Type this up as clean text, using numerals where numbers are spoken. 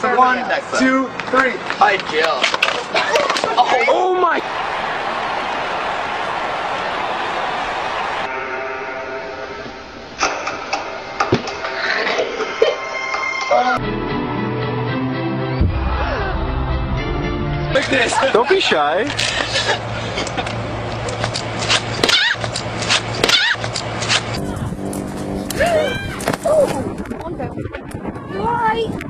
1, 2, 3. Hi, Jill. Oh my! Like this. Don't be shy. Oh, why?